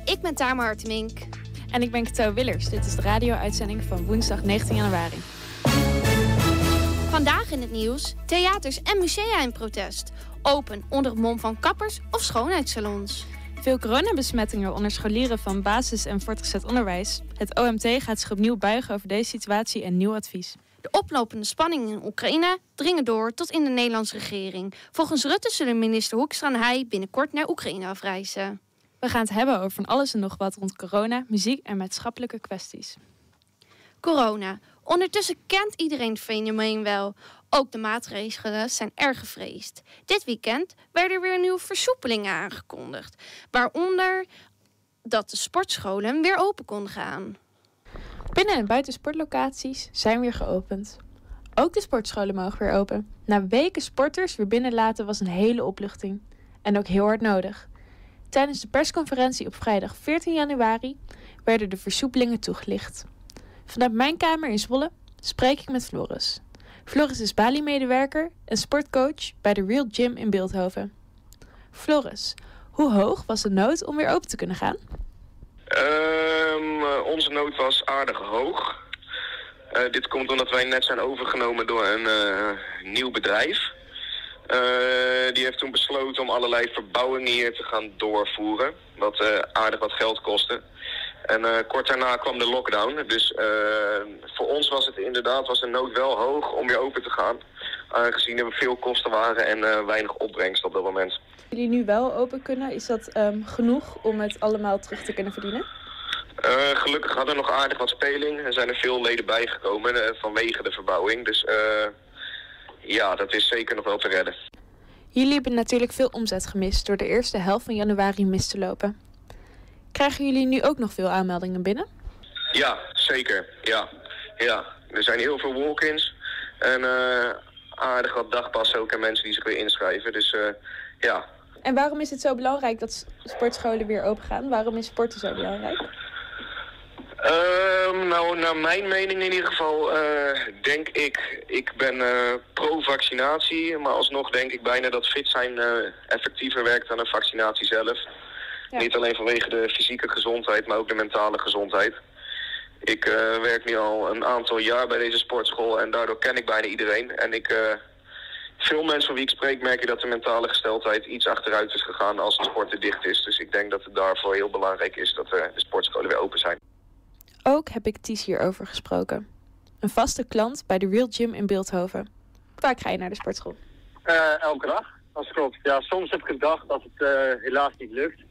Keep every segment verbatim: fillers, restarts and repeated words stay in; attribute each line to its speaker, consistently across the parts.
Speaker 1: ik ben Tamar Hartemink.
Speaker 2: En ik ben Cato Willers. Dit is de radio-uitzending van woensdag negentien januari.
Speaker 1: Vandaag in het nieuws, theaters en musea in protest. Open onder het mom van kappers of schoonheidssalons.
Speaker 2: Veel coronabesmettingen onder scholieren van basis- en voortgezet onderwijs. Het O M T gaat zich opnieuw buigen over deze situatie en nieuw advies.
Speaker 1: De oplopende spanningen in Oekraïne dringen door tot in de Nederlandse regering. Volgens Rutte zullen minister Hoekstra en hij binnenkort naar Oekraïne afreizen.
Speaker 2: We gaan het hebben over van alles en nog wat rond corona, muziek en maatschappelijke kwesties.
Speaker 1: Corona. Ondertussen kent iedereen het fenomeen wel. Ook de maatregelen zijn erg gevreesd. Dit weekend werden er weer nieuwe versoepelingen aangekondigd. Waaronder dat de sportscholen weer open konden gaan.
Speaker 2: Binnen- en buiten sportlocaties zijn weer geopend. Ook de sportscholen mogen weer open. Na weken sporters weer binnenlaten was een hele opluchting. En ook heel hard nodig. Tijdens de persconferentie op vrijdag veertien januari werden de versoepelingen toegelicht. Vanuit mijn kamer in Zwolle spreek ik met Floris. Floris is Bali-medewerker en sportcoach bij de Real Gym in Bilthoven. Floris, hoe hoog was de nood om weer open te kunnen gaan?
Speaker 3: Um, onze nood was aardig hoog. Uh, dit komt omdat wij net zijn overgenomen door een uh, nieuw bedrijf. Uh, die heeft toen besloten om allerlei verbouwingen hier te gaan doorvoeren. Wat uh, aardig wat geld kostte. En uh, kort daarna kwam de lockdown. Dus uh, voor ons was het inderdaad was de nood wel hoog om weer open te gaan. Aangezien er veel kosten waren en uh, weinig opbrengst op dat moment.
Speaker 2: Jullie nu wel open kunnen, is dat um, genoeg om het allemaal terug te kunnen verdienen?
Speaker 3: Uh, gelukkig hadden we nog aardig wat speling. Er zijn er veel leden bijgekomen uh, vanwege de verbouwing. Dus uh, ja, dat is zeker nog wel te redden.
Speaker 2: Jullie hebben natuurlijk veel omzet gemist door de eerste helft van januari mis te lopen. Krijgen jullie nu ook nog veel aanmeldingen binnen?
Speaker 3: Ja, zeker. Ja. Ja. Er zijn heel veel walk-ins en uh, aardig wat dagpassen ook en mensen die zich weer inschrijven. Dus uh, ja.
Speaker 2: En waarom is het zo belangrijk dat sportscholen weer open gaan? Waarom is sporten zo belangrijk?
Speaker 3: Uh, nou, naar mijn mening in ieder geval uh, denk ik, ik ben uh, pro-vaccinatie, maar alsnog denk ik bijna dat fit zijn uh, effectiever werkt dan een vaccinatie zelf. Ja. Niet alleen vanwege de fysieke gezondheid, maar ook de mentale gezondheid. Ik uh, werk nu al een aantal jaar bij deze sportschool en daardoor ken ik bijna iedereen. En ik, uh, veel mensen van wie ik spreek merken dat de mentale gesteldheid iets achteruit is gegaan als het sporten dicht is. Dus ik denk dat het daarvoor heel belangrijk is dat uh, de sportscholen weer open zijn.
Speaker 2: Ook heb ik Ties hierover gesproken. Een vaste klant bij de Real Gym in Bilthoven. Waar ga je naar de sportschool?
Speaker 4: Uh, elke dag, als klopt. Ja, soms heb ik gedacht dat het uh, helaas niet lukt.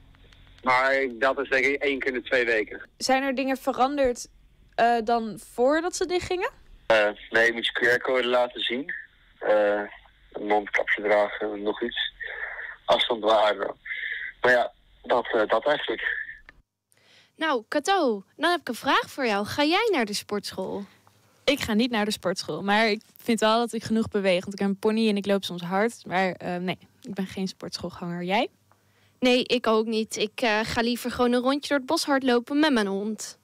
Speaker 4: Maar dat is denk ik één keer in de twee weken.
Speaker 2: Zijn er dingen veranderd uh, dan voordat ze dichtgingen?
Speaker 4: Uh, nee, je moet je Q R-code laten zien. Uh, een mondkapje dragen, nog iets. Afstand bewaren. Maar ja, dat, uh, dat eigenlijk.
Speaker 1: Nou, Cato, dan heb ik een vraag voor jou. Ga jij naar de sportschool?
Speaker 2: Ik ga niet naar de sportschool, maar ik vind wel dat ik genoeg beweeg. Want ik heb een pony en ik loop soms hard. Maar uh, nee, ik ben geen sportschoolganger. Jij?
Speaker 1: Nee, ik ook niet. Ik uh, ga liever gewoon een rondje door het bos hardlopen met mijn hond.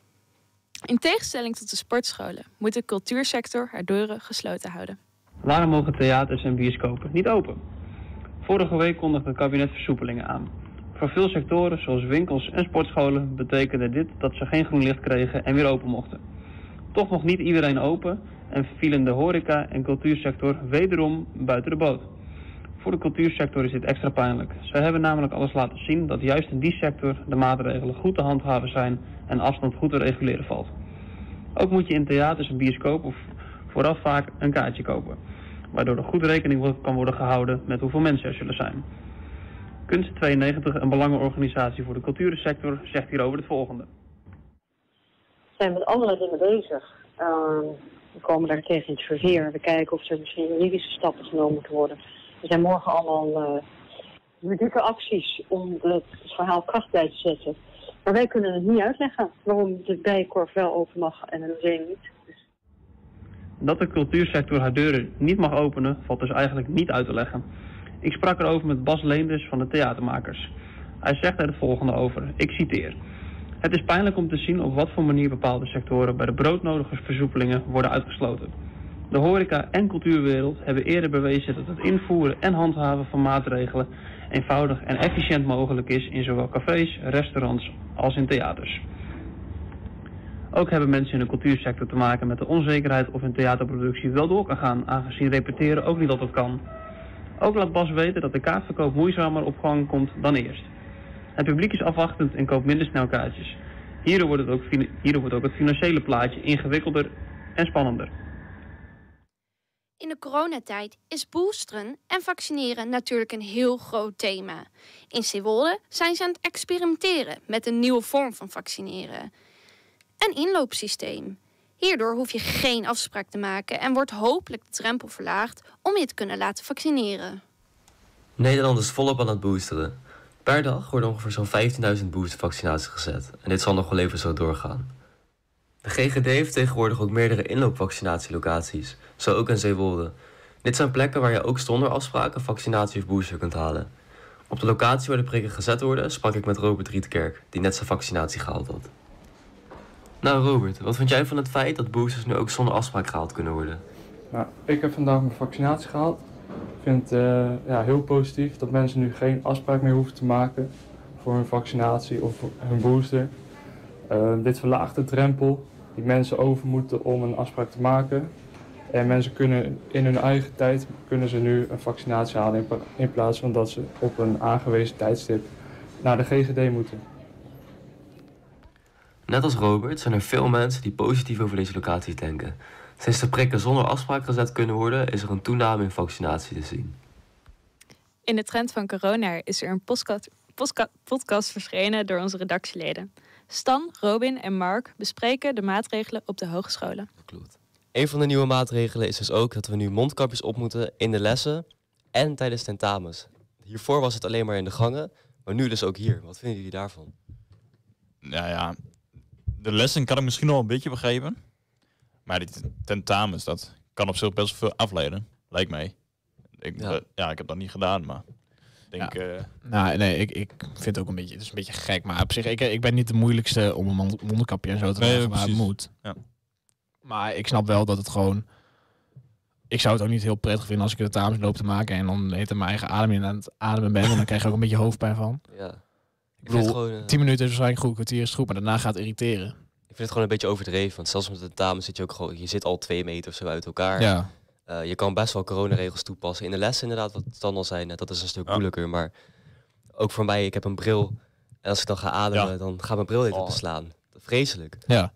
Speaker 2: In tegenstelling tot de sportscholen moet de cultuursector haar deuren gesloten houden.
Speaker 5: Waarom mogen theaters en bioscopen niet open? Vorige week kondigde het kabinet versoepelingen aan. Voor veel sectoren, zoals winkels en sportscholen, betekende dit dat ze geen groen licht kregen en weer open mochten. Toch mocht niet iedereen open en vielen de horeca- en cultuursector wederom buiten de boot. Voor de cultuursector is dit extra pijnlijk. Zij hebben namelijk alles laten zien dat juist in die sector de maatregelen goed te handhaven zijn en afstand goed te reguleren valt. Ook moet je in theaters en bioscopen vooraf vaak een kaartje kopen, waardoor er goed rekening kan worden gehouden met hoeveel mensen er zullen zijn. Kunst tweeënnegentig, een belangenorganisatie voor de cultuursector, zegt hierover het volgende.
Speaker 6: We zijn met allerlei dingen bezig. Uh, we komen daar tegen in het verkeer. We kijken of er misschien juridische stappen genomen moeten worden. Er zijn morgen allemaal uh, juridieke acties om het verhaal kracht bij te zetten. Maar wij kunnen het niet uitleggen waarom de Bijenkorf wel open mag en een museum niet. Dus...
Speaker 5: Dat de cultuursector haar deuren niet mag openen, valt dus eigenlijk niet uit te leggen. Ik sprak erover met Bas Leenders van de Theatermakers. Hij zegt er het volgende over, ik citeer. Het is pijnlijk om te zien op wat voor manier bepaalde sectoren bij de broodnodige versoepelingen worden uitgesloten. De horeca- en cultuurwereld hebben eerder bewezen dat het invoeren en handhaven van maatregelen eenvoudig en efficiënt mogelijk is in zowel cafés, restaurants als in theaters. Ook hebben mensen in de cultuursector te maken met de onzekerheid of een theaterproductie wel door kan gaan, aangezien repeteren ook niet altijd kan. Ook laat Bas weten dat de kaartverkoop moeizamer op gang komt dan eerst. Het publiek is afwachtend en koopt minder snel kaartjes. Hierdoor wordt, het ook, hierdoor wordt ook het financiële plaatje ingewikkelder en spannender.
Speaker 1: In de coronatijd is boosteren en vaccineren natuurlijk een heel groot thema. In Zeewolde zijn ze aan het experimenteren met een nieuwe vorm van vaccineren. Een inloopsysteem. Hierdoor hoef je geen afspraak te maken en wordt hopelijk de drempel verlaagd om je te kunnen laten vaccineren.
Speaker 7: Nederland is volop aan het boosteren. Per dag worden ongeveer zo'n vijftienduizend boostervaccinaties gezet. En dit zal nog wel even zo doorgaan. De G G D heeft tegenwoordig ook meerdere inloopvaccinatielocaties, zo ook in Zeewolde. Dit zijn plekken waar je ook zonder afspraak een vaccinatie of booster kunt halen. Op de locatie waar de prikken gezet worden sprak ik met Robert Rietkerk, die net zijn vaccinatie gehaald had. Nou Robert, wat vind jij van het feit dat boosters nu ook zonder afspraak gehaald kunnen worden?
Speaker 8: Nou, ik heb vandaag mijn vaccinatie gehaald. Ik vind het uh, ja, heel positief dat mensen nu geen afspraak meer hoeven te maken voor hun vaccinatie of hun booster. Uh, dit verlaagt de drempel die mensen over moeten om een afspraak te maken. En mensen kunnen in hun eigen tijd kunnen ze nu een vaccinatie halen in, in plaats van dat ze op een aangewezen tijdstip naar de G G D moeten.
Speaker 7: Net als Robert zijn er veel mensen die positief over deze locaties denken. Sinds de prikken zonder afspraak gezet kunnen worden, is er een toename in vaccinatie te zien.
Speaker 2: In de trend van corona is er een podcast, podcast, podcast verschenen door onze redactieleden. Stan, Robin en Mark bespreken de maatregelen op de hogescholen.
Speaker 9: Klopt. Een van de nieuwe maatregelen is dus ook dat we nu mondkapjes op moeten in de lessen en tijdens tentamens. Hiervoor was het alleen maar in de gangen, maar nu dus ook hier. Wat vinden jullie daarvan?
Speaker 10: Nou ja, de lessen kan ik misschien nog wel een beetje begrijpen. Maar die tentamens, dat kan op zich best veel afleiden, lijkt mij. Ik, ja. Uh, ja, ik heb dat niet gedaan, maar ik denk...
Speaker 11: Ja.
Speaker 10: Uh...
Speaker 11: Nou, nee, ik, ik vind het ook een beetje, het is een beetje gek. Maar op zich, ik, ik ben niet de moeilijkste om een mond, mondkapje en zo te dragen, nee, maar het moet.
Speaker 10: Ja.
Speaker 11: Maar ik snap wel dat het gewoon... Ik zou het ook niet heel prettig vinden als ik de tentamens loop te maken en dan heet mijn eigen adem in aan het ademen ben. En dan krijg je ook een beetje hoofdpijn van.
Speaker 9: Ja.
Speaker 11: Ik bedoel, gewoon, uh... tien minuten is waarschijnlijk goed, een kwartier is goed, maar daarna gaat het irriteren.
Speaker 9: Ik vind het gewoon een beetje overdreven, want zelfs met de tentamen zit je ook gewoon, je zit al twee meter of zo uit elkaar.
Speaker 11: Ja.
Speaker 9: Uh, je kan best wel coronaregels toepassen. In de les inderdaad, wat Stan al zei, dat is een stuk ja. moeilijker. Maar ook voor mij, ik heb een bril. En als ik dan ga ademen, ja. dan gaat mijn bril even oh. beslaan. Vreselijk.
Speaker 11: Ja.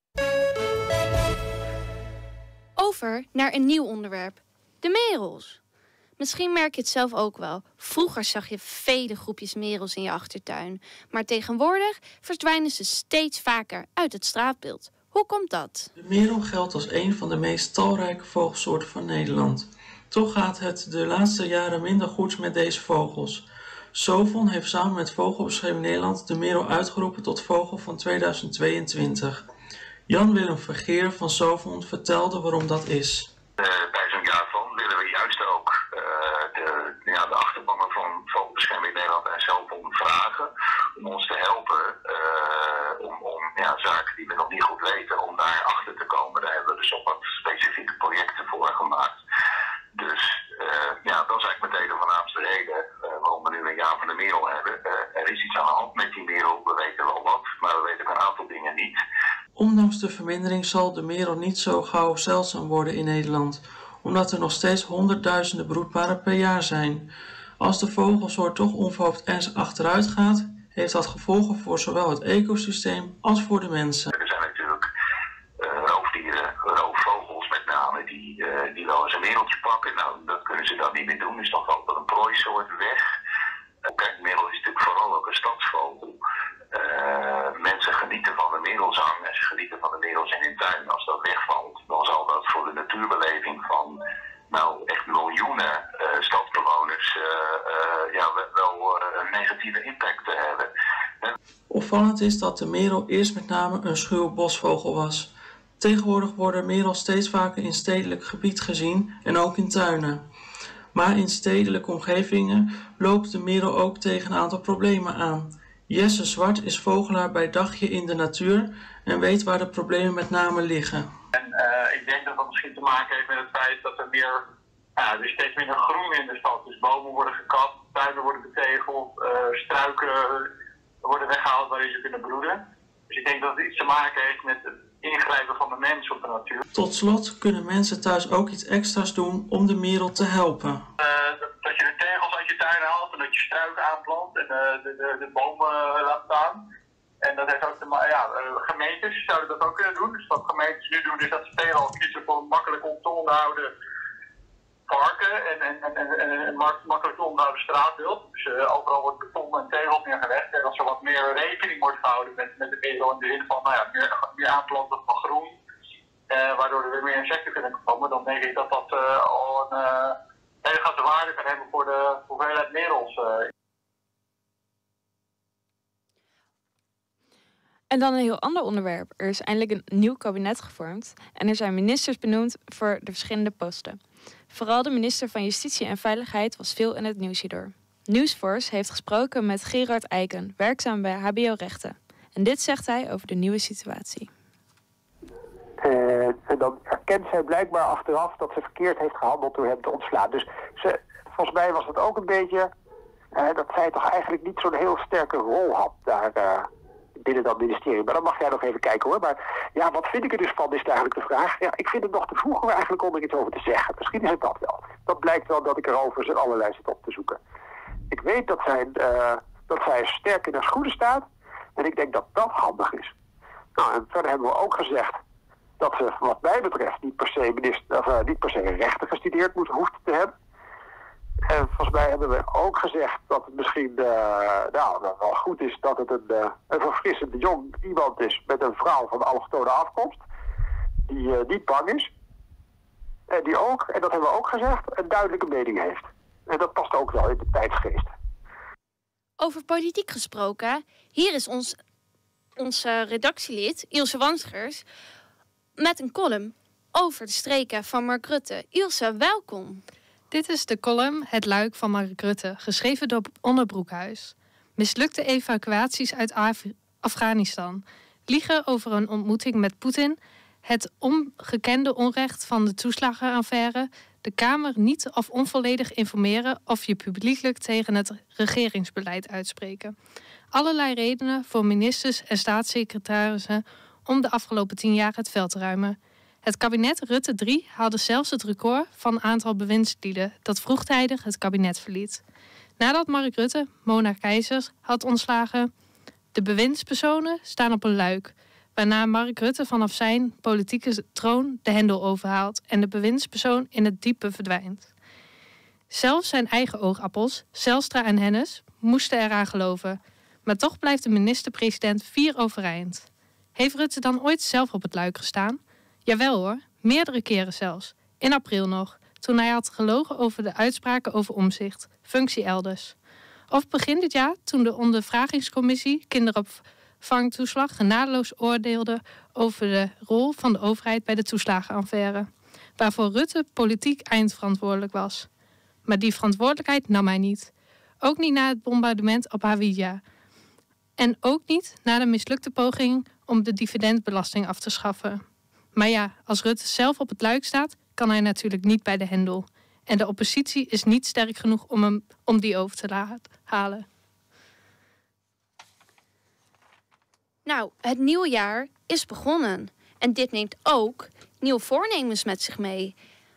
Speaker 1: Over naar een nieuw onderwerp. De merels. Misschien merk je het zelf ook wel. Vroeger zag je vele groepjes merels in je achtertuin. Maar tegenwoordig verdwijnen ze steeds vaker uit het straatbeeld. Hoe komt dat?
Speaker 12: De merel geldt als een van de meest talrijke vogelsoorten van Nederland. Toch gaat het de laatste jaren minder goed met deze vogels. Sovon heeft samen met Vogelbescherming Nederland de merel uitgeroepen tot vogel van tweeduizend tweeëntwintig. Jan-Willem Vergeer van Sovon vertelde waarom dat is.
Speaker 13: Uh, bij zo'n jaar van willen we juist ook uh, de, ja, de achterbannen van Vogelbescherming Nederland en Sovon vragen om ons te helpen uh, om, om ja, zaken die we nog niet goed weten, om daar achter te komen. Daar hebben we dus ook wat specifieke projecten voor gemaakt. Dus uh, ja, dat is eigenlijk meteen de voornaamste reden uh, waarom we nu een jaar van de merel hebben. Uh, er is iets aan de hand met die merel, we weten wel wat, maar we weten ook een aantal dingen niet.
Speaker 12: Ondanks de vermindering zal de merel niet zo gauw zeldzaam worden in Nederland, omdat er nog steeds honderdduizenden broedparen per jaar zijn. Als de vogelsoort toch onverhoopt ernstig achteruit gaat, heeft dat gevolgen voor zowel het ecosysteem als voor de mensen.
Speaker 13: Er zijn natuurlijk uh, roofdieren, roofvogels met name, die, uh, die wel eens een mereltje pakken. Nou, dat kunnen ze dan niet meer doen, dus dan valt er een prooisoort weg. Uh, kijk, merel is natuurlijk vooral ook een stadsvogel. Uh, mensen genieten van de merelzang en ze genieten van de merels in hun tuin. Als dat wegvalt, dan zal dat voor de natuurbeleving van nou, echt miljoenen uh, stadsbewoners uh, uh, ja, wel uh, een negatieve impact te hebben. En...
Speaker 12: Opvallend is dat de merel eerst met name een schuwe bosvogel was. Tegenwoordig worden merels steeds vaker in stedelijk gebied gezien en ook in tuinen. Maar in stedelijke omgevingen loopt de merel ook tegen een aantal problemen aan. Jesse Zwart is vogelaar bij Dagje in de Natuur en weet waar de problemen met name liggen.
Speaker 13: En uh, ik denk dat dat misschien te maken heeft met het feit dat er meer, ja, er is steeds minder groen in de stad. Dus bomen worden gekapt, tuinen worden betegeld, uh, struiken worden weggehaald waarin ze kunnen broeden. Dus ik denk dat het iets te maken heeft met het ingrijpen van de mens op de natuur.
Speaker 12: Tot slot kunnen mensen thuis ook iets extra's doen om de merel te helpen.
Speaker 13: Uh, dat, dat je de tegels uit je tuin haalt en dat je struiken aanplant en uh, de, de, de bomen uh, laat staan. En dat heeft ook de, ja, uh, gemeentes zouden dat ook kunnen doen. Dus wat gemeentes nu doen is dat ze tegels kiezen voor makkelijk om te onderhouden parken en, en, en, en, en makkelijk te onderhouden straatbeeld. Dus uh, overal wordt beton en tegels neergelegd. En als er wat meer rekening wordt gehouden met, met de merel in de zin van nou ja, meer, meer aanplanten van groen, uh, waardoor er weer meer insecten kunnen komen, dan denk ik dat dat uh, al een uh, hele grote waarde kan hebben voor de hoeveelheid merels. Uh.
Speaker 2: En dan een heel ander onderwerp. Er is eindelijk een nieuw kabinet gevormd en er zijn ministers benoemd voor de verschillende posten. Vooral de minister van Justitie en Veiligheid was veel in het nieuws hierdoor. Newsforce heeft gesproken met Gerard Eiken, werkzaam bij H B O Rechten. En dit zegt hij over de nieuwe situatie.
Speaker 14: Uh, en dan erkent zij blijkbaar achteraf dat ze verkeerd heeft gehandeld door hem te ontslaan. Dus ze, volgens mij was het ook een beetje uh, dat zij toch eigenlijk niet zo'n heel sterke rol had daar uh, binnen dat ministerie. Maar dan mag jij nog even kijken hoor. Maar ja, wat vind ik er dus van, is eigenlijk de vraag. Ja, ik vind het nog te vroeg eigenlijk om er iets over te zeggen. Misschien is het dat wel. Dat blijkt wel dat ik erover z'n allerlei zit op te zoeken. Ik weet dat zij, uh, dat zij sterk in haar schoenen staat. En ik denk dat dat handig is. Nou, en verder hebben we ook gezegd dat ze wat mij betreft niet per se, minister, of, uh, niet per se rechten gestudeerd moet, hoeft te hebben. En volgens mij hebben we ook gezegd dat het misschien uh, nou, wel goed is dat het een, uh, een verfrissende jong iemand is met een vrouw van allochtone afkomst. Die uh, niet bang is. En die ook, en dat hebben we ook gezegd, een duidelijke mening heeft. En dat past ook wel in de tijdsgeest.
Speaker 1: Over politiek gesproken, hier is ons, onze redactielid Ilse Wansgers met een column over de streken van Mark Rutte. Ilse, welkom.
Speaker 15: Dit is de column Het Luik van Mark Rutte, geschreven door Onne Broekhuis. Mislukte evacuaties uit Af- Afghanistan. Liegen over een ontmoeting met Poetin. Het ongekende onrecht van de toeslagenaffaire. De Kamer niet of onvolledig informeren of je publiekelijk tegen het regeringsbeleid uitspreken. Allerlei redenen voor ministers en staatssecretarissen om de afgelopen tien jaar het veld te ruimen. Het kabinet Rutte drie haalde zelfs het record van aantal bewindslieden dat vroegtijdig het kabinet verliet. Nadat Mark Rutte Mona Keijsers had ontslagen, de bewindspersonen staan op een luik, waarna Mark Rutte vanaf zijn politieke troon de hendel overhaalt en de bewindspersoon in het diepe verdwijnt. Zelfs zijn eigen oogappels, Zijlstra en Hennis, moesten eraan geloven, maar toch blijft de minister-president fier overeind. Heeft Rutte dan ooit zelf op het luik gestaan? Jawel hoor, meerdere keren zelfs. In april nog, toen hij had gelogen over de uitspraken over Omtzigt, functie elders. Of begin dit jaar, toen de ondervragingscommissie kinderopvangtoeslag genadeloos oordeelde over de rol van de overheid bij de toeslagenaffaire, waarvoor Rutte politiek eindverantwoordelijk was. Maar die verantwoordelijkheid nam hij niet. Ook niet na het bombardement op Hawija. En ook niet na de mislukte poging om de dividendbelasting af te schaffen. Maar ja, als Rutte zelf op het luik staat, kan hij natuurlijk niet bij de hendel. En de oppositie is niet sterk genoeg om hem om die over te laten halen.
Speaker 1: Nou, het nieuwe jaar is begonnen. En dit neemt ook nieuwe voornemens met zich mee.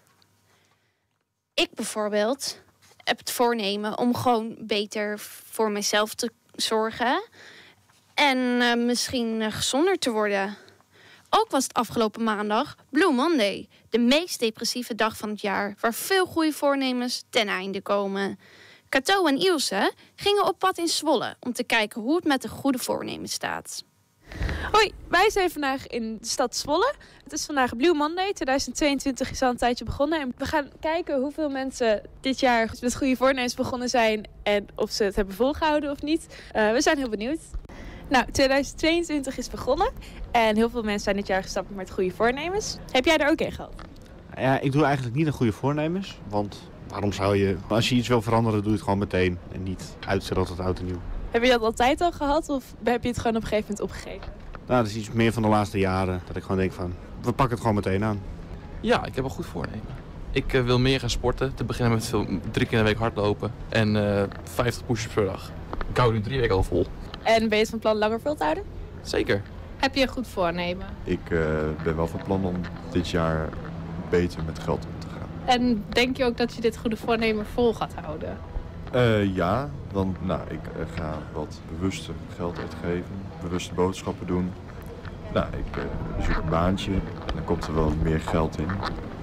Speaker 1: Ik bijvoorbeeld heb het voornemen om gewoon beter voor mezelf te zorgen. En uh, misschien uh, gezonder te worden. Ook was het afgelopen maandag Blue Monday. De meest depressieve dag van het jaar. Waar veel goede voornemens ten einde komen. Cato en Ilse gingen op pad in Zwolle. Om te kijken hoe het met de goede voornemens staat.
Speaker 2: Hoi, wij zijn vandaag in de stad Zwolle. Het is vandaag Blue Monday. tweeduizend tweeëntwintig is al een tijdje begonnen. En we gaan kijken hoeveel mensen dit jaar met goede voornemens begonnen zijn. En of ze het hebben volgehouden of niet. Uh, we zijn heel benieuwd. Nou, tweeduizend tweeëntwintig is begonnen. En heel veel mensen zijn dit jaar gestapt met goede voornemens. Heb jij er ook een gehad?
Speaker 16: Ja, ik doe eigenlijk niet aan goede voornemens. Want waarom zou je... Als je iets wil veranderen, doe je het gewoon meteen. En niet uitstellen tot oud en nieuw.
Speaker 2: Heb je dat altijd al gehad of heb je het gewoon op een gegeven moment opgegeven?
Speaker 16: Nou, dat is iets meer van de laatste jaren. Dat ik gewoon denk van, we pakken het gewoon meteen aan.
Speaker 17: Ja, ik heb een goed voornemen. Ik uh, wil meer gaan sporten. Te beginnen met veel, drie keer in de week hardlopen. En uh, vijftig push-ups per dag. Ik hou nu drie weken al vol.
Speaker 2: En ben je het van plan langer vol te houden?
Speaker 17: Zeker.
Speaker 15: Heb je een goed voornemen?
Speaker 18: Ik uh, ben wel van plan om dit jaar beter met geld om te gaan.
Speaker 15: En denk je ook dat je dit goede voornemen vol gaat houden?
Speaker 18: Uh, ja, want nou, ik uh, ga wat bewuster geld uitgeven. Bewuste boodschappen doen. Nou, ik uh, zoek een baantje en dan komt er wel meer geld in.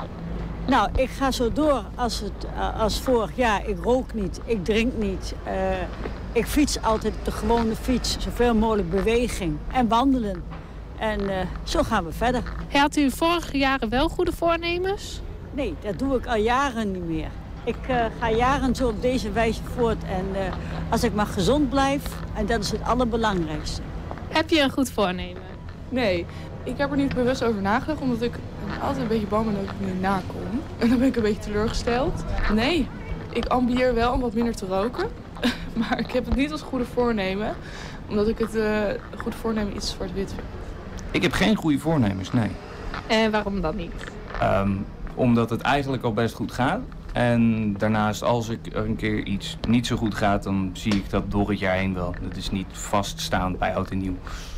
Speaker 19: Nou, ik ga zo door als, het, uh, als vorig jaar. Ik rook niet, ik drink niet. Uh, ik fiets altijd op de gewone fiets. Zoveel mogelijk beweging en wandelen. En uh, zo gaan we verder.
Speaker 15: Had u vorige jaren wel goede voornemens?
Speaker 19: Nee, dat doe ik al jaren niet meer. Ik uh, ga jaren zo op deze wijze voort. En uh, als ik maar gezond blijf, en dat is het allerbelangrijkste.
Speaker 15: Heb je een goed voornemen?
Speaker 20: Nee, ik heb er niet bewust over nagedacht, omdat ik altijd een beetje bang ben dat ik het niet nakom. En dan ben ik een beetje teleurgesteld. Nee, ik ambieer wel om wat minder te roken. Maar ik heb het niet als goede voornemen, omdat ik het uh, goed voornemen iets zwart-wit vind.
Speaker 21: Ik heb geen goede voornemens, nee.
Speaker 15: En waarom dan niet?
Speaker 21: Um, omdat het eigenlijk al best goed gaat. En daarnaast, als ik een keer iets niet zo goed gaat, dan zie ik dat door het jaar heen wel. Dat is niet vaststaand bij oud en nieuw.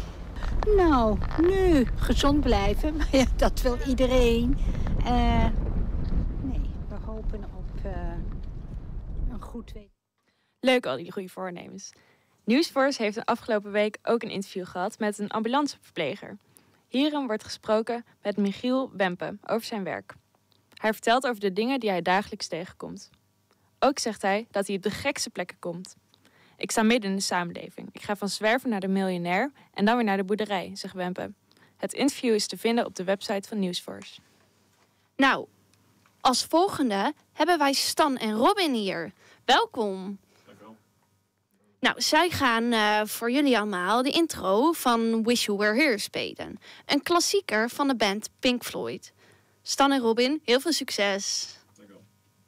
Speaker 22: Nou, nu gezond blijven, maar ja, dat wil iedereen. Uh, nee, we hopen op uh, een goed week.
Speaker 2: Leuk al die goede voornemens. Nieuwsforce heeft de afgelopen week ook een interview gehad met een ambulanceverpleger. Hierin wordt gesproken met Michiel Wempe over zijn werk. Hij vertelt over de dingen die hij dagelijks tegenkomt. Ook zegt hij dat hij op de gekste plekken komt. Ik sta midden in de samenleving. Ik ga van zwerver naar de miljonair en dan weer naar de boerderij, zegt Wempe. Het interview is te vinden op de website van Nieuwsforce.
Speaker 1: Nou, als volgende hebben wij Stan en Robin hier. Welkom.
Speaker 23: Dankjewel.
Speaker 1: Nou, zij gaan uh, voor jullie allemaal de intro van Wish You Were Here spelen. Een klassieker van de band Pink Floyd. Stan en Robin, heel veel succes.
Speaker 23: Dankjewel.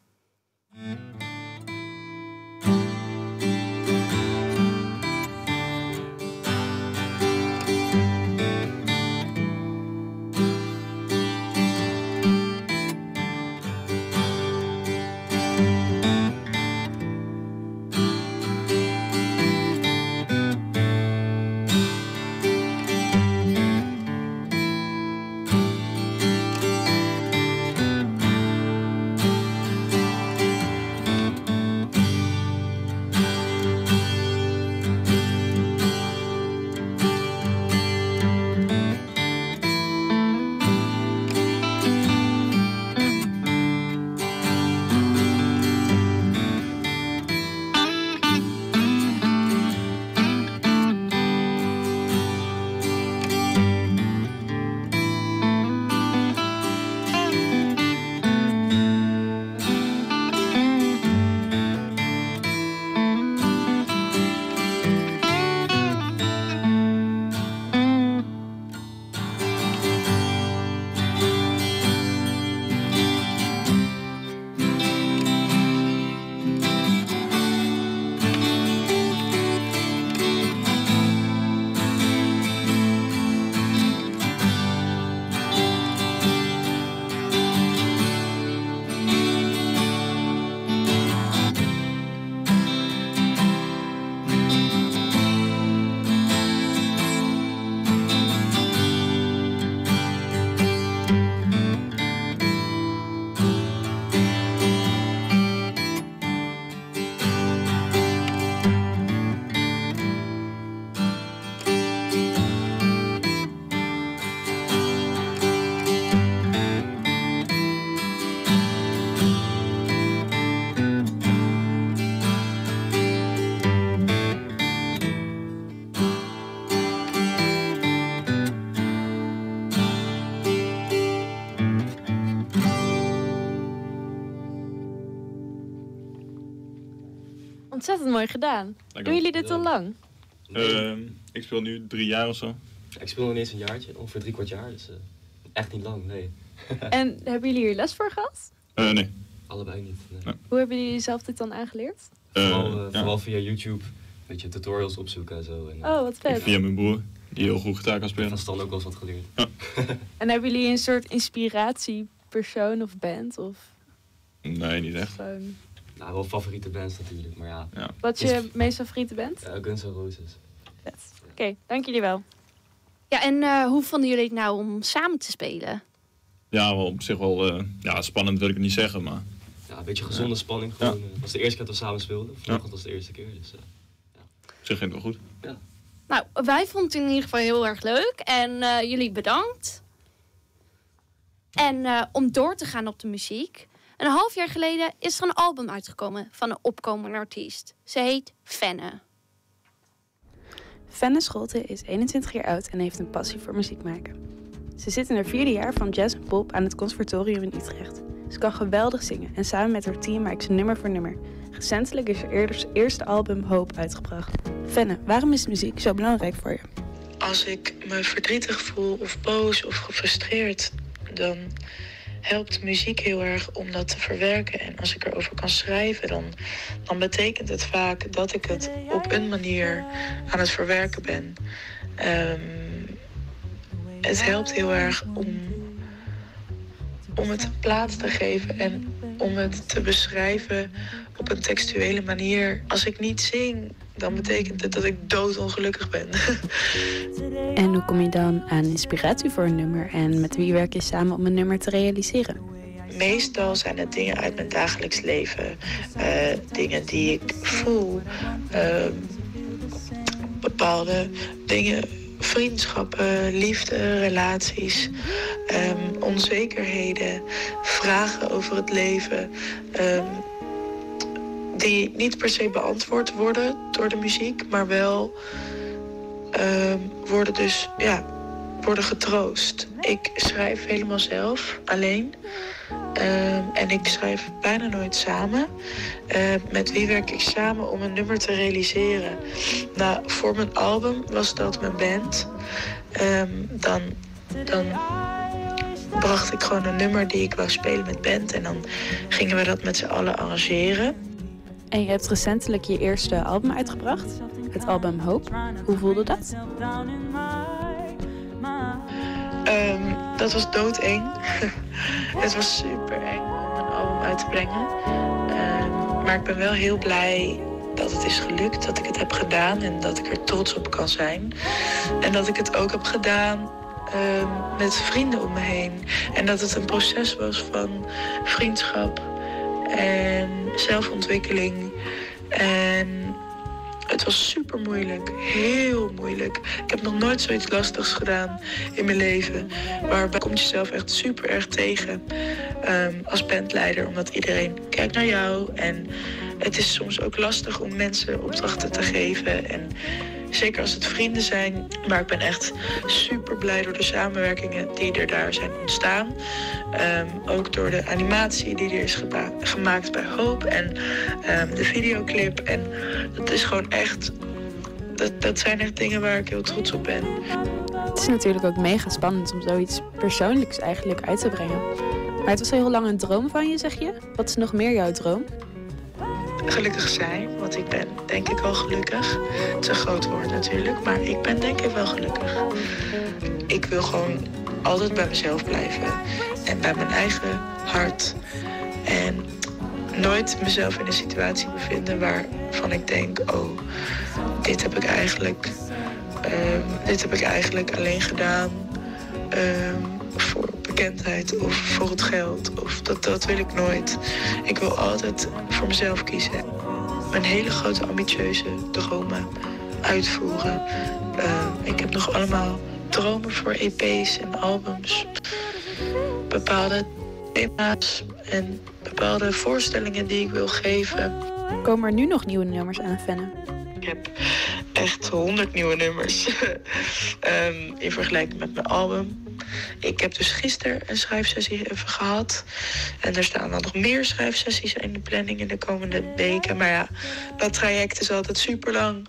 Speaker 2: Ontzettend mooi gedaan.
Speaker 10: Dank
Speaker 2: Doen
Speaker 10: u.
Speaker 2: jullie dit al lang?
Speaker 10: Uh, ik speel nu drie jaar of zo.
Speaker 9: Ik speel nog eens een jaartje, ongeveer drie kwart jaar. Dus uh, echt niet lang, nee.
Speaker 2: En hebben jullie hier les voor gehad?
Speaker 10: Uh, nee.
Speaker 9: Allebei niet. Nee.
Speaker 10: Nee.
Speaker 2: Hoe hebben jullie zelf dit dan aangeleerd?
Speaker 9: Uh, vooral, uh,
Speaker 10: ja.
Speaker 9: vooral via YouTube beetje tutorials opzoeken en zo. En,
Speaker 2: Oh, wat vet.
Speaker 10: Via mijn broer, die heel goed gitaar kan spelen.
Speaker 9: Van Stan ook wel eens wat geleerd.
Speaker 10: Ja.
Speaker 2: En hebben jullie een soort inspiratiepersoon of band? Of
Speaker 10: Nee, niet echt.
Speaker 2: gewoon...
Speaker 9: Nou, wel favoriete bands natuurlijk, maar ja.
Speaker 10: ja.
Speaker 2: Wat is je meest favoriete band?
Speaker 9: Ja, Guns N' Roses.
Speaker 2: Vet. Oké, okay, dank jullie wel.
Speaker 1: Ja, en uh, hoe vonden jullie het nou om samen te spelen?
Speaker 10: Ja, wel op zich wel uh, ja, spannend wil ik het niet zeggen, maar...
Speaker 9: Ja, een beetje gezonde ja. spanning. Gewoon, ja. Het was de eerste keer dat we samen speelden. Vanochtend ja. was de eerste keer, dus... Uh, ja.
Speaker 10: Op zich ging het wel goed.
Speaker 9: Ja.
Speaker 1: Nou, wij vonden het in ieder geval heel erg leuk. En uh, jullie bedankt. En uh, om door te gaan op de muziek... Een half jaar geleden is er een album uitgekomen van een opkomende artiest. Ze heet Fenne.
Speaker 2: Fenne Scholten is eenentwintig jaar oud en heeft een passie voor muziek maken. Ze zit in haar vierde jaar van jazz en pop aan het conservatorium in Utrecht. Ze kan geweldig zingen en samen met haar team maakt ze nummer voor nummer. Recentelijk is haar eerste album Hoop uitgebracht. Fenne, waarom is muziek zo belangrijk voor je?
Speaker 3: Als ik me verdrietig voel of boos of gefrustreerd, dan helpt muziek heel erg om dat te verwerken. En als ik erover kan schrijven, dan, dan betekent het vaak dat ik het op een manier aan het verwerken ben. Um, het helpt heel erg om, om het plaats te geven en om het te beschrijven op een textuele manier. Als ik niet zing, dan betekent het dat ik doodongelukkig ben.
Speaker 2: En hoe kom je dan aan inspiratie voor een nummer? En met wie werk je samen om een nummer te realiseren?
Speaker 3: Meestal zijn het dingen uit mijn dagelijks leven. Uh, dingen die ik voel. Uh, bepaalde dingen. Vriendschappen, liefde, relaties. Um, onzekerheden. Vragen over het leven. Um, die niet per se beantwoord worden door de muziek, maar wel uh, worden dus ja, worden getroost. Ik schrijf helemaal zelf, alleen. Uh, en ik schrijf bijna nooit samen. Uh, met wie werk ik samen om een nummer te realiseren? Nou, voor mijn album was dat mijn band. Um, dan, dan bracht ik gewoon een nummer die ik wou spelen met band. En dan gingen we dat met z'n allen arrangeren.
Speaker 2: En je hebt recentelijk je eerste album uitgebracht, het album Hoop. Hoe voelde dat?
Speaker 3: Um, dat was doodeng. Het was super eng om een album uit te brengen. Um, maar ik ben wel heel blij dat het is gelukt, dat ik het heb gedaan en dat ik er trots op kan zijn. En dat ik het ook heb gedaan um, met vrienden om me heen. En dat het een proces was van vriendschap en zelfontwikkeling. En het was super moeilijk, heel moeilijk. Ik heb nog nooit zoiets lastigs gedaan in mijn leven. Waarbij kom je jezelf echt super erg tegen um, als bandleider. Omdat iedereen kijkt naar jou. En het is soms ook lastig om mensen opdrachten te geven. En zeker als het vrienden zijn. Maar ik ben echt super blij door de samenwerkingen die er daar zijn ontstaan. Um, ook door de animatie die er is geba- gemaakt bij Hoop. En um, de videoclip. En dat is gewoon echt... Dat, dat zijn echt dingen waar ik heel trots op ben.
Speaker 2: Het is natuurlijk ook mega spannend om zoiets persoonlijks eigenlijk uit te brengen. Maar het was al heel lang een droom van je, zeg je? Wat is nog meer jouw droom?
Speaker 3: Gelukkig zijn, want ik ben denk ik wel gelukkig. Het is een groot woord natuurlijk, maar ik ben denk ik wel gelukkig. Ik wil gewoon altijd bij mezelf blijven en bij mijn eigen hart. En nooit mezelf in een situatie bevinden waarvan ik denk, oh, dit heb ik eigenlijk, um, dit heb ik eigenlijk alleen gedaan um, voor bekendheid of voor het geld. Of dat, dat wil ik nooit. Ik wil altijd voor mezelf kiezen. Mijn hele grote ambitieuze dromen uitvoeren. Uh, ik heb nog allemaal dromen voor E P's en albums. Bepaalde thema's en bepaalde voorstellingen die ik wil geven.
Speaker 2: Komen er nu nog nieuwe nummers aan, Fenne?
Speaker 3: Ik heb echt honderd nieuwe nummers um, in vergelijking met mijn album. Ik heb dus gisteren een schrijfsessie even gehad. En er staan dan nog meer schrijfsessies in de planning in de komende weken. Maar ja, dat traject is altijd super lang.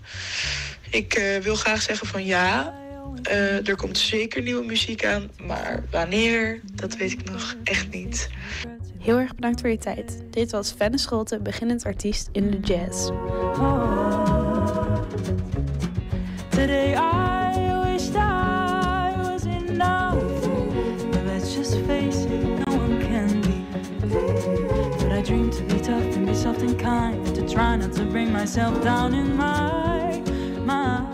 Speaker 3: Ik uh, wil graag zeggen van ja, uh, er komt zeker nieuwe muziek aan. Maar wanneer, dat weet ik nog echt niet.
Speaker 2: Heel erg bedankt voor je tijd. Dit was Fenne Scholten, beginnend artiest in de jazz.
Speaker 4: Today I wish I was enough. But let's just face it, no one can be. But I dream to be tough and be soft and kind. To try not to bring myself down in my mind.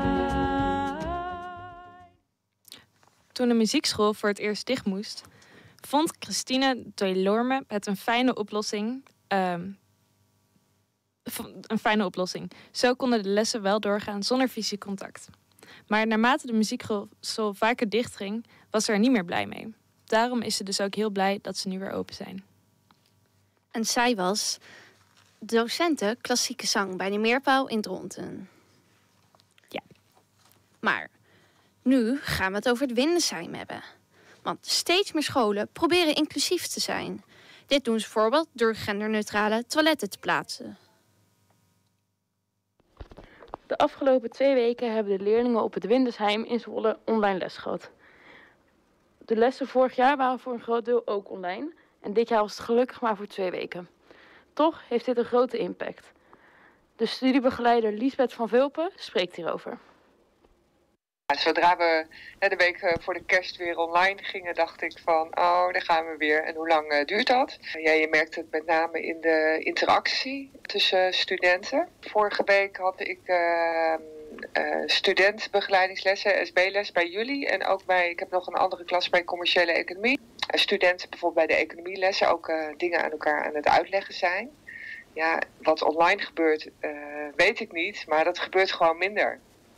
Speaker 2: Toen de muziekschool voor het eerst dicht moest, vond Christine Delorme het een fijne oplossing. Um, een fijne oplossing. Zo konden de lessen wel doorgaan zonder fysiek contact. Maar naarmate de muziekschool vaker dichtging, was ze er niet meer blij mee. Daarom is ze dus ook heel blij dat ze nu weer open zijn.
Speaker 1: En zij was docenten klassieke zang bij de Meerpaal in Dronten.
Speaker 2: Ja.
Speaker 1: Maar nu gaan we het over het Windesheim hebben. Want steeds meer scholen proberen inclusief te zijn. Dit doen ze bijvoorbeeld door genderneutrale toiletten te plaatsen.
Speaker 2: De afgelopen twee weken hebben de leerlingen op het Windesheim in Zwolle online les gehad. De lessen vorig jaar waren voor een groot deel ook online. En dit jaar was het gelukkig maar voor twee weken. Toch heeft dit een grote impact. De studiebegeleider Liesbeth van Vulpen spreekt hierover.
Speaker 6: Zodra we de week voor de kerst weer online gingen, dacht ik van, oh, daar gaan we weer. En hoe lang uh, duurt dat? Uh, ja, je merkt het met name in de interactie tussen studenten. Vorige week had ik uh, uh, studentbegeleidingslessen, S B-les bij jullie. En ook bij, ik heb nog een andere klas bij commerciële economie. Uh, studenten bijvoorbeeld bij de economielessen ook uh, dingen aan elkaar aan het uitleggen zijn. Ja, wat online gebeurt, uh, weet ik niet, maar dat gebeurt gewoon minder.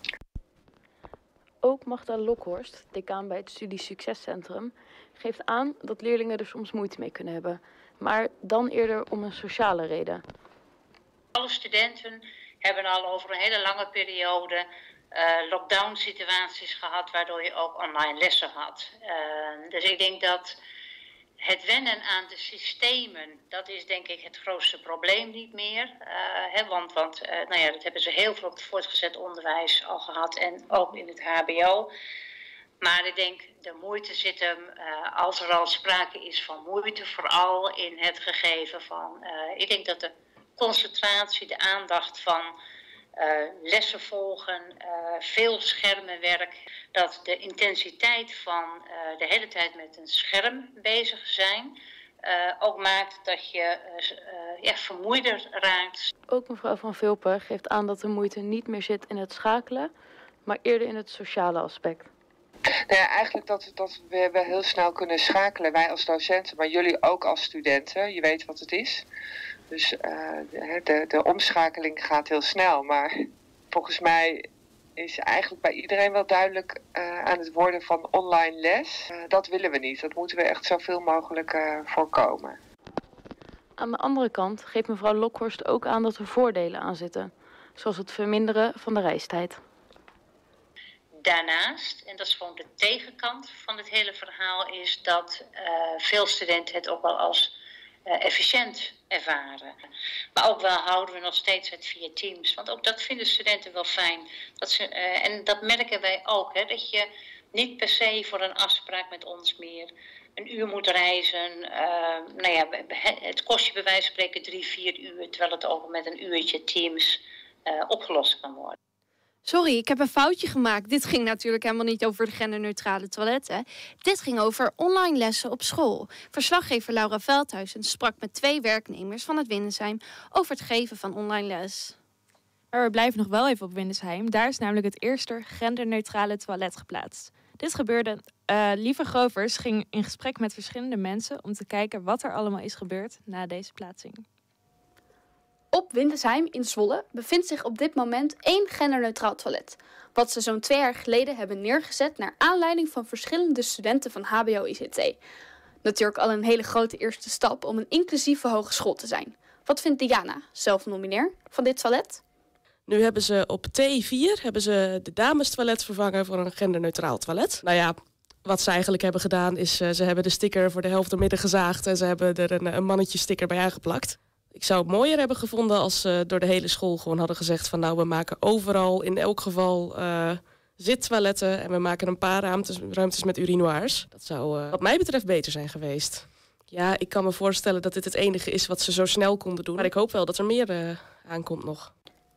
Speaker 2: Ook Magda Lokhorst, decaan bij het Studie Succescentrum, geeft aan dat leerlingen er soms moeite mee kunnen hebben. Maar dan eerder om een sociale reden.
Speaker 23: Alle studenten hebben al over een hele lange periode uh, lockdown situaties gehad, waardoor je ook online lessen had. Uh, dus ik denk dat het wennen aan de systemen, dat is denk ik het grootste probleem niet meer. Uh, hè, want want uh, nou ja, dat hebben ze heel veel op het voortgezet onderwijs al gehad en ook in het H B O. Maar ik denk de moeite zit hem, uh, als er al sprake is van moeite, vooral in het gegeven van, uh, ik denk dat de concentratie, de aandacht van uh, lessen volgen, uh, veel schermenwerk, dat de intensiteit van uh, de hele tijd met een scherm bezig zijn uh, ook maakt dat je uh, ja, vermoeider raakt.
Speaker 2: Ook mevrouw Van Vulpen geeft aan dat de moeite niet meer zit in het schakelen, maar eerder in het sociale aspect.
Speaker 6: Nou ja, eigenlijk dat, dat we, we heel snel kunnen schakelen, wij als docenten, maar jullie ook als studenten. Je weet wat het is. Dus uh, de, de, de omschakeling gaat heel snel, maar volgens mij is eigenlijk bij iedereen wel duidelijk uh, aan het worden van online les. Uh, dat willen we niet. Dat moeten we echt zoveel mogelijk uh, voorkomen.
Speaker 2: Aan de andere kant geeft mevrouw Lokhorst ook aan dat er voordelen aan zitten. Zoals het verminderen van de reistijd.
Speaker 23: Daarnaast, en dat is gewoon de tegenkant van het hele verhaal, is dat uh, veel studenten het ook wel als uh, efficiënt ervaren. Maar ook wel houden we nog steeds het via Teams. Want ook dat vinden studenten wel fijn. Dat ze, uh, en dat merken wij ook, hè, dat je niet per se voor een afspraak met ons meer een uur moet reizen. Uh, nou ja, het kost je bij wijze van spreken drie, vier uur, terwijl het ook met een uurtje Teams uh, opgelost kan worden.
Speaker 1: Sorry, ik heb een foutje gemaakt. Dit ging natuurlijk helemaal niet over de genderneutrale toiletten. Dit ging over online lessen op school. Verslaggever Laura Veldhuizen sprak met twee werknemers van het Windesheim over het geven van online les.
Speaker 2: Maar we blijven nog wel even op Windesheim. Daar is namelijk het eerste genderneutrale toilet geplaatst. Dit gebeurde. Uh, Lieve Grovers ging in gesprek met verschillende mensen om te kijken wat er allemaal is gebeurd na deze plaatsing.
Speaker 24: Op Windesheim in Zwolle bevindt zich op dit moment één genderneutraal toilet. Wat ze zo'n twee jaar geleden hebben neergezet naar aanleiding van verschillende studenten van H B O I C T. Natuurlijk al een hele grote eerste stap om een inclusieve hogeschool te zijn. Wat vindt Diana, zelf nomineer, van dit toilet?
Speaker 25: Nu hebben ze op T vier hebben ze de damestoilet vervangen voor een genderneutraal toilet. Nou ja, wat ze eigenlijk hebben gedaan is, uh, ze hebben de sticker voor de helft door midden gezaagd en ze hebben er een, een mannetje sticker bij aangeplakt. Ik zou het mooier hebben gevonden als ze door de hele school gewoon hadden gezegd van nou, we maken overal in elk geval uh, zittoiletten en we maken een paar ruimtes, ruimtes met urinoirs. Dat zou uh, wat mij betreft beter zijn geweest. Ja, ik kan me voorstellen dat dit het enige is wat ze zo snel konden doen. Maar ik hoop wel dat er meer uh, aankomt nog.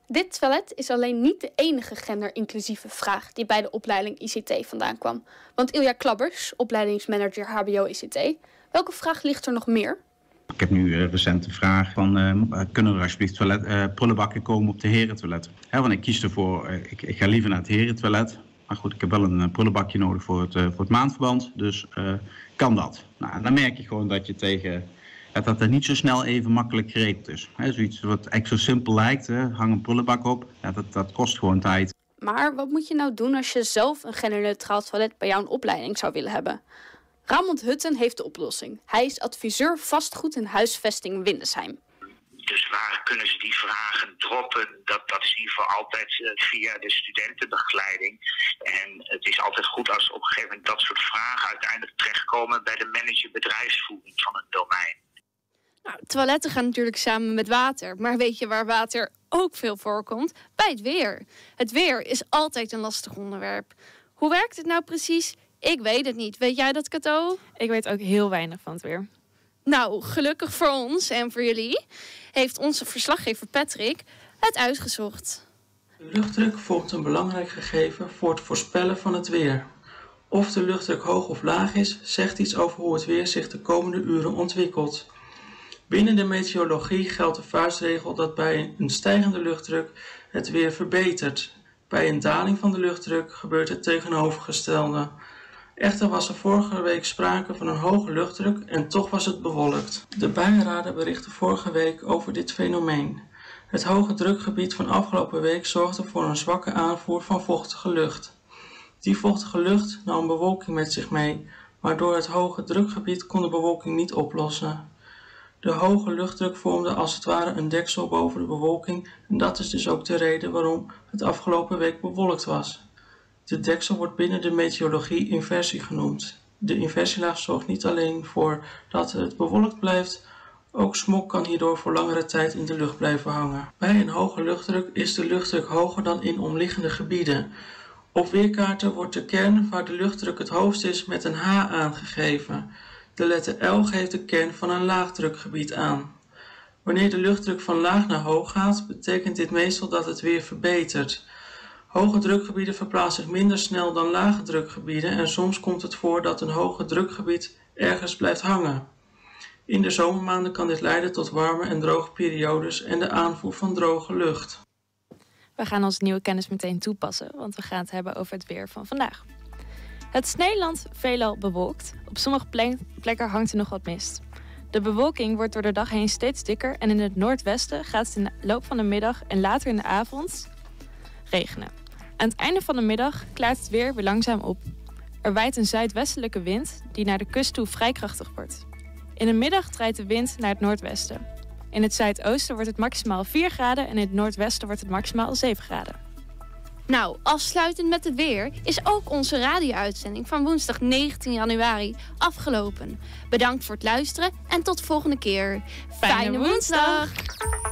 Speaker 24: Dit toilet is alleen niet de enige genderinclusieve vraag die bij de opleiding I C T vandaan kwam. Want Ilja Klabbers, opleidingsmanager H B O I C T, welke vraag ligt er nog meer?
Speaker 5: Ik heb nu uh, recent de vraag van, uh, kunnen er alsjeblieft toilet, uh, prullenbakken komen op de herentoilet? Hè, want ik kies ervoor, uh, ik, ik ga liever naar het herentoilet. Maar goed, ik heb wel een uh, prullenbakje nodig voor het, uh, voor het maandverband, dus uh, kan dat. Nou, dan merk je gewoon dat je tegen, uh, dat er niet zo snel even makkelijk geregeld is. Hè, zoiets wat echt zo simpel lijkt, hè, hang een prullenbak op, ja, dat, dat kost gewoon tijd.
Speaker 24: Maar wat moet je nou doen als je zelf een genderneutraal toilet bij jouw opleiding zou willen hebben? Ramond Hutten heeft de oplossing. Hij is adviseur vastgoed en huisvesting Windesheim.
Speaker 7: Dus waar kunnen ze die vragen droppen? Dat, dat is in ieder geval altijd uh, via de studentenbegeleiding. En het is altijd goed als op een gegeven moment dat soort vragen uiteindelijk terechtkomen bij de manager bedrijfsvoering van het domein.
Speaker 1: Nou, toiletten gaan natuurlijk samen met water. Maar weet je waar water ook veel voorkomt? Bij het weer. Het weer is altijd een lastig onderwerp. Hoe werkt het nou precies? Ik weet het niet. Weet jij dat, Kato?
Speaker 2: Ik weet ook heel weinig van het weer.
Speaker 1: Nou, gelukkig voor ons en voor jullie heeft onze verslaggever Patrick het uitgezocht.
Speaker 8: De luchtdruk vormt een belangrijk gegeven voor het voorspellen van het weer. Of de luchtdruk hoog of laag is, zegt iets over hoe het weer zich de komende uren ontwikkelt. Binnen de meteorologie geldt de vuistregel dat bij een stijgende luchtdruk het weer verbetert. Bij een daling van de luchtdruk gebeurt het tegenovergestelde. Echter was er vorige week sprake van een hoge luchtdruk en toch was het bewolkt. De buienradar berichtte vorige week over dit fenomeen. Het hoge drukgebied van afgelopen week zorgde voor een zwakke aanvoer van vochtige lucht. Die vochtige lucht nam bewolking met zich mee, maar door het hoge drukgebied kon de bewolking niet oplossen. De hoge luchtdruk vormde als het ware een deksel boven de bewolking en dat is dus ook de reden waarom het afgelopen week bewolkt was. De deksel wordt binnen de meteorologie inversie genoemd. De inversielaag zorgt niet alleen voor dat het bewolkt blijft, ook smog kan hierdoor voor langere tijd in de lucht blijven hangen. Bij een hoge luchtdruk is de luchtdruk hoger dan in omliggende gebieden. Op weerkaarten wordt de kern waar de luchtdruk het hoogst is met een H aangegeven. De letter L geeft de kern van een laagdrukgebied aan. Wanneer de luchtdruk van laag naar hoog gaat, betekent dit meestal dat het weer verbetert. Hoge drukgebieden verplaatsen zich minder snel dan lage drukgebieden en soms komt het voor dat een hoge drukgebied ergens blijft hangen. In de zomermaanden kan dit leiden tot warme en droge periodes en de aanvoer van droge lucht.
Speaker 2: We gaan onze nieuwe kennis meteen toepassen, want we gaan het hebben over het weer van vandaag. Het is Nederland veelal bewolkt. Op sommige plekken hangt er nog wat mist. De bewolking wordt door de dag heen steeds dikker en in het noordwesten gaat het in de loop van de middag en later in de avond regenen. Aan het einde van de middag klaart het weer weer langzaam op. Er waait een zuidwestelijke wind die naar de kust toe vrij krachtig wordt. In de middag draait de wind naar het noordwesten. In het zuidoosten wordt het maximaal vier graden en in het noordwesten wordt het maximaal zeven graden.
Speaker 1: Nou, afsluitend met het weer is ook onze radio-uitzending van woensdag negentien januari afgelopen. Bedankt voor het luisteren en tot de volgende keer. Fijne, Fijne woensdag!